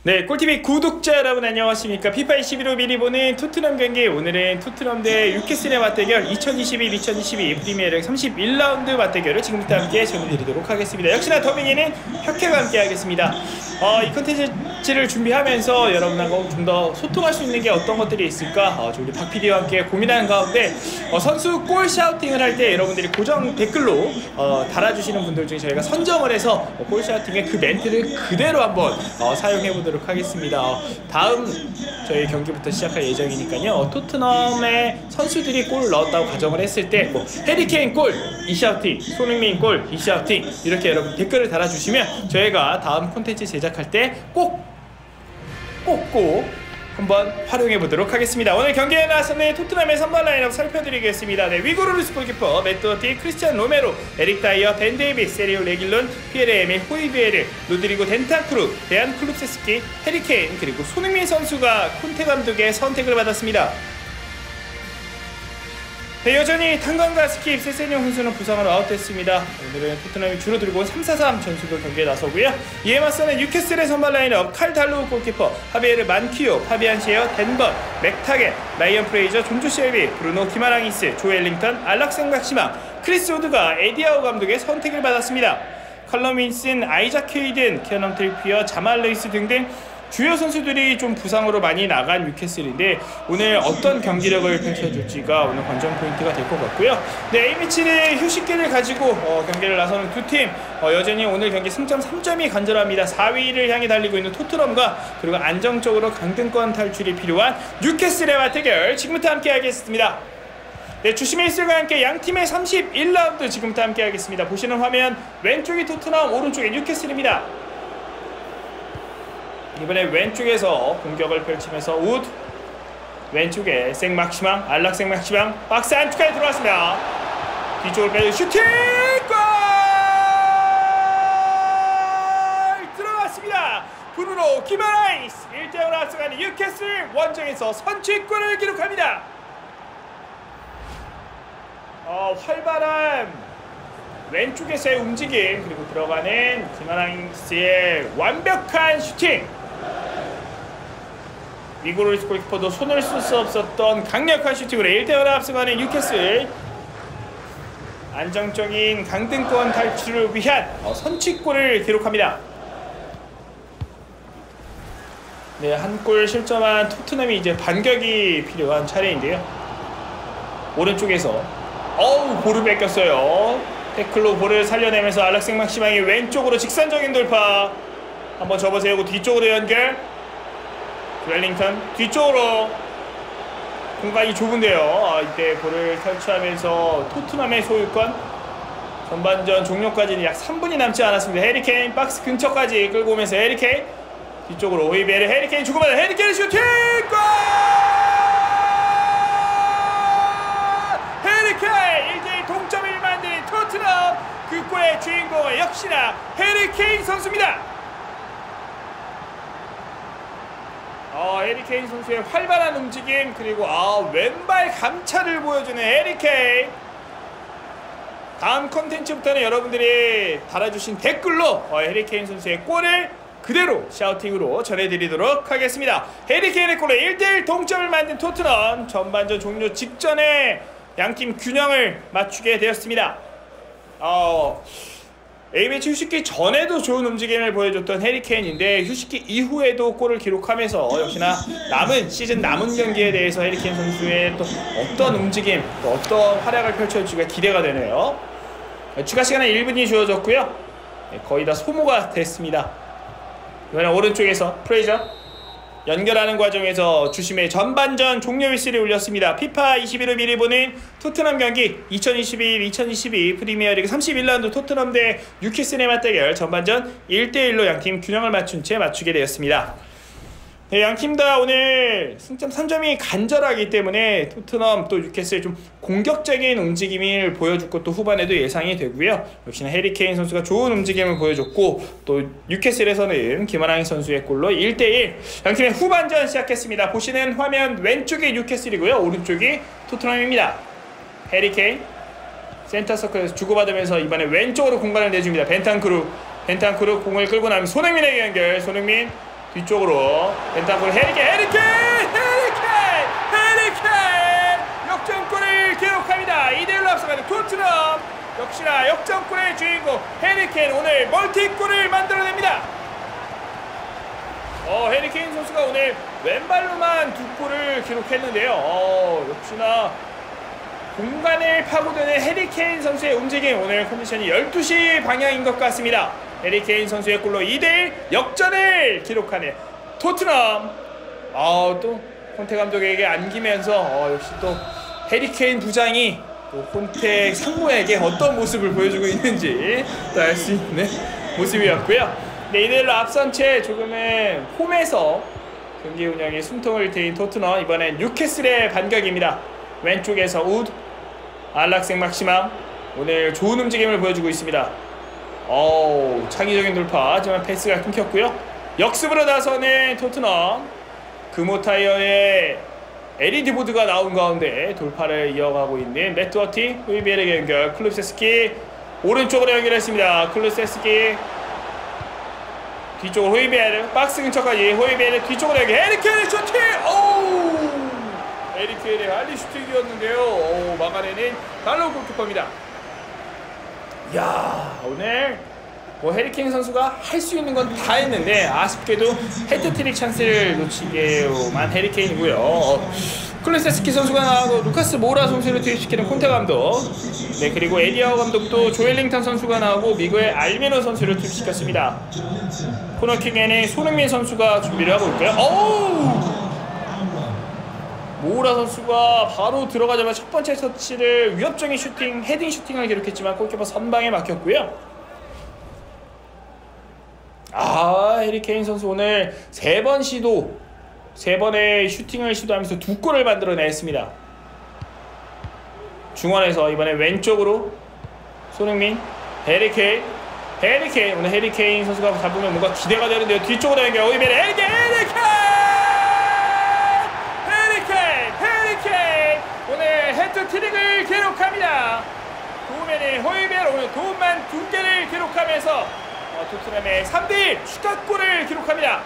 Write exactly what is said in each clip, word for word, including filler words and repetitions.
네, 꿀티비 구독자 여러분 안녕하십니까. 피파 이십일로 미리 보는 토트넘 경기, 오늘은 토트넘 대 뉴캐슬의 맞대결 이천이십일 이천이십이 프리미어리그 삼십일 라운드 맞대결을 지금부터 함께 전해드리도록 하겠습니다. 역시나 더빙에는 혁혜가 함께 하겠습니다. 어, 이 컨텐츠를 준비하면서 여러분하고 좀 더 소통할 수 있는 게 어떤 것들이 있을까, 어, 우리 박피디와 함께 고민하는 가운데 어, 선수 골 샤우팅을 할 때 여러분들이 고정 댓글로 어, 달아주시는 분들 중에 저희가 선정을 해서 어, 골 샤우팅의 그 멘트를 그대로 한번 어, 사용해보도록 하겠습니다. 어, 다음 저희 경기부터 시작할 예정이니까요. 어, 토트넘의 선수들이 골을 넣었다고 가정을 했을 때 뭐 해리케인 골 이 샤우팅, 손흥민 골 이 샤우팅, 이렇게 여러분 댓글을 달아주시면 저희가 다음 콘텐츠 제작할 때 꼭 꼭꼭 한번 활용해 보도록 하겠습니다. 오늘 경기에 나서는 토트넘의 선발 라인업 살펴드리겠습니다. 네, 위고 루이스 골키퍼, 맷 도어티, 크리스티안 로메로, 에릭 다이어, 벤 데이비스, 세리오 레길론, 피에르 에밀, 호이비에르, 로드리고 덴탄쿠르, 데안 쿨룹세스키, 해리케인, 그리고 손흥민 선수가 콘테 감독의 선택을 받았습니다. 네, 여전히 탄광과 스킵, 세세뇽 선수는 부상으로 아웃됐습니다. 오늘은 토트넘이 주로 들고 온 삼 사 삼 전술로 경기에 나서고요. 이에 맞서는 뉴캐슬의 선발 라인업, 칼 달로우 골키퍼, 하비에르 만키오, 파비안 시에어, 덴번, 맥타겟, 라이언 프레이저, 존조 쉘비, 브루노 기마랑이스, 조 엘링턴, 알락생 막시망, 크리스 우드가 에디아우 감독의 선택을 받았습니다. 컬럼 윈슨, 아이작 케이든, 케어넘 트리피어, 자말 레이스 등등 주요 선수들이 좀 부상으로 많이 나간 뉴캐슬인데 오늘 어떤 경기력을 펼쳐줄지가 오늘 관전 포인트가 될 것 같고요. 네, A매치는 휴식기를 가지고 어, 경기를 나서는 두 팀, 어, 여전히 오늘 경기 승점 삼 점이 간절합니다. 사 위를 향해 달리고 있는 토트넘과 그리고 안정적으로 강등권 탈출이 필요한 뉴캐슬의 맞대결 지금부터 함께 하겠습니다. 네, 주심의 일술과 함께 양팀의 삼십일 라운드 지금부터 함께 하겠습니다. 보시는 화면 왼쪽이 토트넘, 오른쪽이 뉴캐슬입니다. 이번에 왼쪽에서 공격을 펼치면서 우드, 왼쪽에 생막시망, 알락 생막시망, 박스 안쪽까지 들어왔습니다. 뒤쪽으로 빼는 슈팅! 골! 들어갔습니다. 브루노 기마라이스 일 대 영으로 앞서가는 뉴캐슬, 원정에서 선취골을 기록합니다. 어, 활발한 왼쪽에서의 움직임, 그리고 들어가는 기마라이스의 완벽한 슈팅. 위고 루이스 골키퍼도 손을 쓸 수 없었던 강력한 슈팅으로 일 대 영으로 앞서가는 뉴캐슬, 안정적인 강등권 탈출을 위한 선취골을 기록합니다. 네, 한 골 실점한 토트넘이 이제 반격이 필요한 차례인데요. 오른쪽에서 어우, 볼을 뺏겼어요. 태클로 볼을 살려내면서 알락생 막시망이 왼쪽으로 직선적인 돌파, 한번 접어세우고 뒤쪽으로 연결, 웰링턴 뒤쪽으로, 공간이 좁은데요. 아, 이때 볼을 탈취하면서 토트넘의 소유권, 전반전 종료까지는 약 삼 분이 남지 않았습니다. 해리케인 박스 근처까지 끌고 오면서 해리케인 뒤쪽으로, 오이베르, 해리케인 주고받아, 해리케인 슈팅! 골! 해리케인 일 대 일 동점을 만든 토트넘, 그 골의 주인공은 역시나 해리케인 선수입니다. 어, 해리케인 선수의 활발한 움직임, 그리고 아, 왼발 감차를 보여주는 해리케인. 다음 컨텐츠부터는 여러분들이 달아주신 댓글로 어, 해리케인 선수의 골을 그대로 샤우팅으로 전해드리도록 하겠습니다. 해리케인의 골에 일 대 일 동점을 만든 토트넘, 전반전 종료 직전에 양팀 균형을 맞추게 되었습니다. 어, A매치 휴식기 전에도 좋은 움직임을 보여줬던 해리케인인데 휴식기 이후에도 골을 기록하면서 역시나 남은 시즌 남은 경기에 대해서 해리케인 선수의 또 어떤 움직임, 또 어떤 활약을 펼쳐줄지가 기대가 되네요. 추가 시간은 일 분이 주어졌고요. 거의 다 소모가 됐습니다. 이번엔 오른쪽에서 프레이저 연결하는 과정에서 주심의 전반전 종료 휘슬이 울렸습니다. 피파 이십일을 미리 보는 토트넘 경기 이천이십일 이천이십이 프리미어리그 삼십일 라운드 토트넘 대 뉴캐슬의 맞대결, 전반전 일 대 일로 양팀 균형을 맞춘 채 맞추게 되었습니다. 네, 양팀 다 오늘 승점 삼 점이 간절하기 때문에 토트넘 또 뉴캐슬 좀 공격적인 움직임을 보여줄 것도 후반에도 예상이 되고요. 역시나 해리케인 선수가 좋은 움직임을 보여줬고, 또 뉴캐슬에서는 김하랑 선수의 골로 일 대 일, 양팀의 후반전 시작했습니다. 보시는 화면 왼쪽이 뉴캐슬이고요, 오른쪽이 토트넘입니다. 해리케인 센터 서클에서 주고받으면서 이번에 왼쪽으로 공간을 내줍니다. 벤탄쿠르, 벤탄쿠르 공을 끌고 나면 손흥민에게 연결, 손흥민 뒤쪽으로 벤탄쿠르 헤리케인 헤리케인 헤리케인 헤리케인 역전골을 기록합니다. 이 대 일로 앞서가는 토트넘. 역시나 역전골의 주인공 헤리케인 오늘 멀티골을 만들어냅니다. 어, 헤리케인 선수가 오늘 왼발로만 두 골을 기록했는데요. 어, 역시나 공간을 파고드는 헤리케인 선수의 움직임, 오늘 컨디션이 열두 시 방향인 것 같습니다. 헤리케인 선수의 골로 이 대 일 역전을 기록하는 토트넘. 아, 또 콘테 감독에게 안기면서 어, 역시 또 헤리케인 부장이 또 콘테 상무에게 어떤 모습을 보여주고 있는지 또 알 수 있는 모습이었고요. 네, 이 대 일로 앞선 채 조금은 홈에서 경기 운영에 숨통을 트인 토트넘. 이번엔 뉴캐슬의 반격입니다. 왼쪽에서 우드, 안락생 막시망 오늘 좋은 움직임을 보여주고 있습니다. 어우, 창의적인 돌파. 하지만 패스가 끊겼고요. 역습으로 나서는 토트넘. 금호타이어의 엘이디 보드가 나온 가운데 돌파를 이어가고 있는 매트워티, 호이비엘에게 연결. 클루세스키 오른쪽으로 연결했습니다. 클루세스키 뒤쪽으로 호이비엘, 박스 근처까지 호이비엘 뒤쪽으로 연결. 헤리케인의 슈팅! 오우! 헤리케인의 알리 슈팅이었는데요. 오, 막아내는 달로 골키퍼입니다. 이야, 오늘 뭐 헤리케인 선수가 할 수 있는 건 다 했는데 아쉽게도 헤트트릭 찬스를 놓치게만 헤리케인이고요. 어, 클루세스키 선수가 나오고 루카스 모우라 선수를 투입시키는 콘테 감독. 네, 그리고 에디아오 감독도 조엘링턴 선수가 나오고 미국의 알메노 선수를 투입시켰습니다. 코너킥에는 손흥민 선수가 준비를 하고 있고요. 오우! 모우라 선수가 바로 들어가자마자 첫 번째 터치를 위협적인 슈팅, 헤딩 슈팅을 기록했지만 골키퍼 선방에 막혔고요. 아, 헤리케인 선수 오늘 세 번 시도, 세 번의 슈팅을 시도하면서 두 골을 만들어냈습니다. 중원에서 이번에 왼쪽으로 손흥민, 헤리케인, 헤리케인. 오늘 헤리케인 선수가 잡으면 뭔가 기대가 되는데요. 뒤쪽으로 연결. 오이베르 헤리케인, 헤리케인, 헤리케인, 헤리케인. 오늘 헤트트릭을 기록합니다. 도움에는 호이베르 오늘 도움만 두 개를 기록하면서 어, 토트넘의 삼 대 일 추가골을 기록합니다.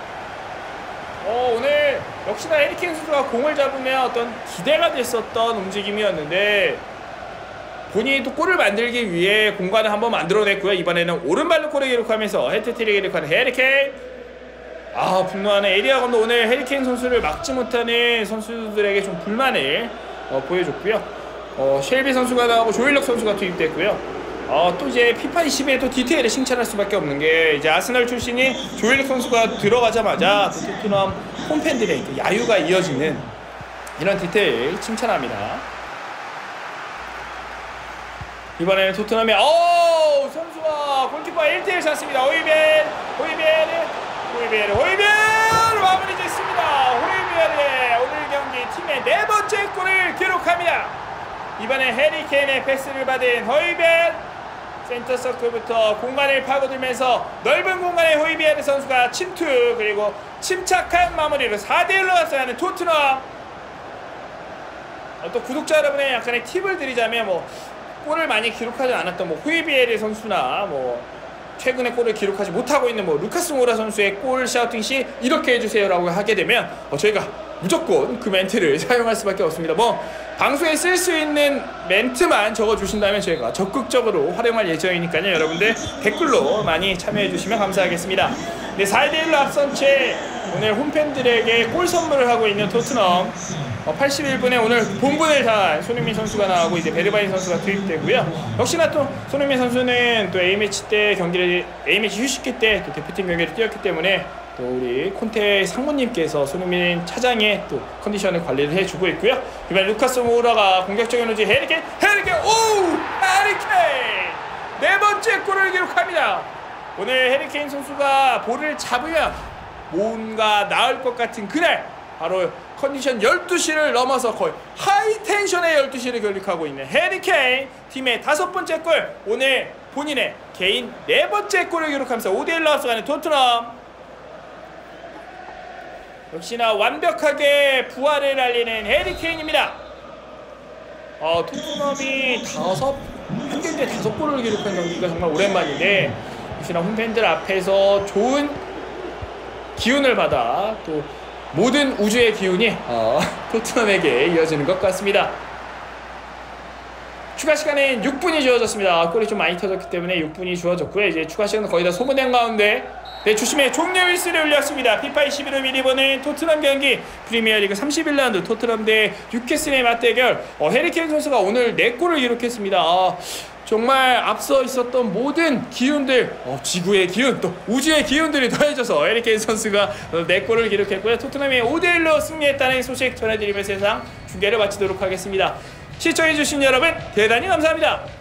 어, 오늘 역시나 헤리케인 선수가 공을 잡으면 어떤 기대가 됐었던 움직임이었는데 본인이 또 골을 만들기 위해 공간을 한번 만들어냈고요. 이번에는 오른발로 골을 기록하면서 헤트트릭을 기록하는 헤리케인. 아, 분노하는 에리아 감독. 오늘 헤리케인 선수를 막지 못하는 선수들에게 좀 불만을 어, 보여줬고요. 어, 쉘비 선수가 나오고 조일럭 선수가 투입됐고요. 어, 또 이제 피파 이십에 또 디테일을 칭찬할 수밖에 없는 게 이제 아스널 출신인 조일릭 선수가 들어가자마자 또 토트넘 홈팬들의 그 야유가 이어지는 이런 디테일 칭찬합니다. 이번에는 토트넘의 어 선수와 골키퍼 일 대 일 샷습니다. 호이비엘, 호이비엘, 호이비엘, 호이비엘 마무리 짓습니다. 호이비엘의 오늘 경기 팀의 네 번째 골을 기록합니다. 이번에 헤리케인의 패스를 받은 호이비엘. 센터 서클부터 공간을 파고들면서 넓은 공간에 호이비에르 선수가 침투, 그리고 침착한 마무리로 사 대 일로 앞서가는 토트넘. 어, 또 구독자 여러분의 약간의 팁을 드리자면 뭐 골을 많이 기록하지 않았던 뭐 호이비에르 선수나 뭐 최근에 골을 기록하지 못하고 있는 뭐 루카스 모우라 선수의 골 샤우팅 시 이렇게 해주세요라고 하게 되면 어, 저희가 무조건 그 멘트를 사용할 수밖에 없습니다. 뭐 방송에 쓸 수 있는 멘트만 적어주신다면 저희가 적극적으로 활용할 예정이니까요. 여러분들 댓글로 많이 참여해주시면 감사하겠습니다. 네, 사 대 일로 앞선 채 오늘 홈팬들에게 골 선물을 하고 있는 토트넘. 어, 팔십일 분에 오늘 본분을 다한 손흥민 선수가 나오고 이제 베르바인 선수가 투입되고요. 역시나 또 손흥민 선수는 또 A매치 때 경기를 A매치 휴식기 때 또 대표팀 경기를 뛰었기 때문에 또 우리 콘테 상무님께서 손흥민 차장의 또 컨디션을 관리를 해주고 있고요. 이번에 루카스 모우라가 공격적인 로지 헤리케인, 헤리케인, 오! 헤리케인! 네 번째 골을 기록합니다. 오늘 헤리케인 선수가 볼을 잡으면 뭔가 나을 것 같은 그날, 바로 컨디션 열두 시를 넘어서 거의 하이텐션의 열두 시를 기록하고 있는 헤리케인. 팀의 다섯 번째 골, 오늘 본인의 개인 네 번째 골을 기록하면서 오 대 일로 앞서가는 토트넘. 역시나 완벽하게 부활을 알리는 헤리케인입니다. 어, 토트넘이 다섯, 한 경기에 다섯 골을 기록한 경기가 정말 오랜만인데 역시나 홈팬들 앞에서 좋은 기운을 받아 또 모든 우주의 기운이 어, 토트넘에게 이어지는 것 같습니다. 추가 시간엔 육 분이 주어졌습니다. 골이 좀 많이 터졌기 때문에 육 분이 주어졌고요. 이제 추가 시간은 거의 다 소모된 가운데 네, 주심의 종료 휘슬을 울렸습니다. 피파 이십일 호 미리 보는 토트넘 경기 프리미어리그 삼십일 라운드 토트넘 대 뉴캐슬의 맞대결. 어, 해리케인 선수가 오늘 네 골을 기록했습니다. 아, 정말 앞서 있었던 모든 기운들, 어, 지구의 기운, 또 우주의 기운들이 더해져서 해리케인 선수가 네 골을 기록했고요. 토트넘이 오 대 일로 승리했다는 소식 전해드리면서 세상 중계를 마치도록 하겠습니다. 시청해주신 여러분 대단히 감사합니다.